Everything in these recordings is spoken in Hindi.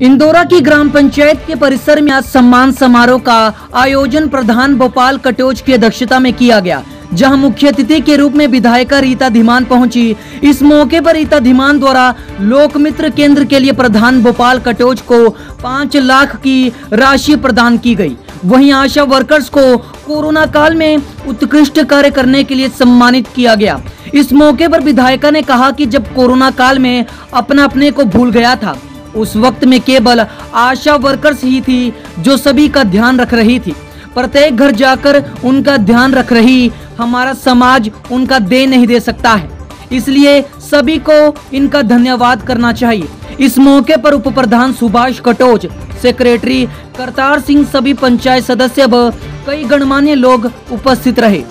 इंदौरा की ग्राम पंचायत के परिसर में आज सम्मान समारोह का आयोजन प्रधान भोपाल कटोच की अध्यक्षता में किया गया, जहां मुख्य अतिथि के रूप में विधायिका रीता धीमान पहुंची। इस मौके पर रीता धीमान द्वारा लोकमित्र केंद्र के लिए प्रधान भोपाल कटोच को 5 लाख की राशि प्रदान की गई। वहीं आशा वर्कर्स को कोरोना काल में उत्कृष्ट कार्य करने के लिए सम्मानित किया गया। इस मौके पर विधायिका ने कहा कि जब कोरोना काल में अपने को भूल गया था, उस वक्त में केवल आशा वर्कर्स ही थी जो सभी का ध्यान रख रही थी। प्रत्येक घर जाकर उनका ध्यान रख रही हमारा समाज उनका दे नहीं दे सकता है, इसलिए सभी को इनका धन्यवाद करना चाहिए। इस मौके पर उप प्रधान सुभाष कटोच, सेक्रेटरी करतार सिंह, सभी पंचायत सदस्य व कई गणमान्य लोग उपस्थित रहे।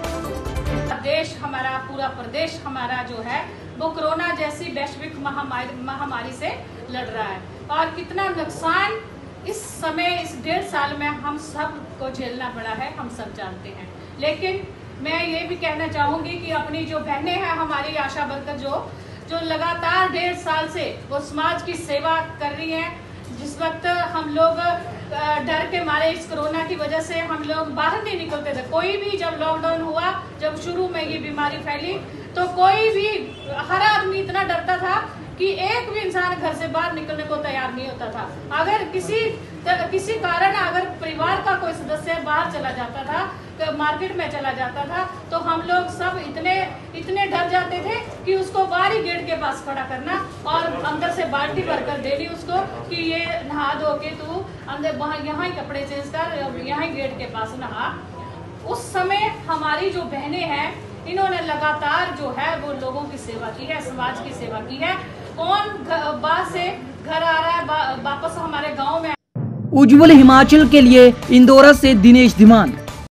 देश हमारा, पूरा प्रदेश हमारा जो है वो कोरोना जैसी वैश्विक महामारी से लड़ रहा है और कितना नुकसान इस समय, इस 1.5 साल में हम सब को झेलना पड़ा है, हम सब जानते हैं। लेकिन मैं ये भी कहना चाहूँगी कि अपनी जो बहनें हैं, हमारी आशा वर्कर जो लगातार 1.5 साल से वो समाज की सेवा कर रही हैं। जिस वक्त हम लोग डर के मारे इस कोरोना की वजह से हम लोग बाहर नहीं निकलते थे, कोई भी जब लॉकडाउन हुआ, जब शुरू में ये बीमारी फैली, तो कोई भी, हर आदमी इतना डरता था कि एक भी इंसान घर से बाहर निकलने को तैयार नहीं होता था। अगर किसी कारण अगर परिवार का कोई सदस्य बाहर चला जाता था, मार्केट में चला जाता था, तो हम लोग सब इतने डर जाते थे कि उसको बाहर ही गेट के पास खड़ा करना और अंदर से बाल्टी भरकर देनी उसको कि ये नहा धो के तू अंदर यहाँ ही कपड़े चेंज कर, यहाँ ही गेट के पास नहा। उस समय हमारी जो बहनें हैं, इन्होंने लगातार जो है वो लोगों की सेवा की है, समाज की सेवा की है। कौन बाहर से घर आ रहा है, वापस हमारे गांव में। उज्जवल हिमाचल के लिए इंदौरा से दिनेश धीमान।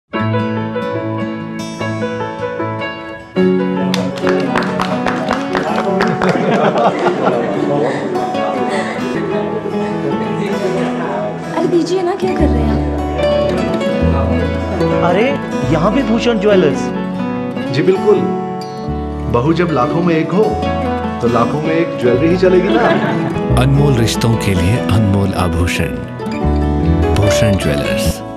अरे दीजिए ना, क्या कर रहे हैं आप? अरे यहाँ भी भूषण ज्वेलर्स। जी बिल्कुल, बहू जब लाखों में एक हो तो लाखों में एक ज्वेलरी ही चलेगी ना। अनमोल रिश्तों के लिए अनमोल आभूषण, भूषण ज्वेलर्स।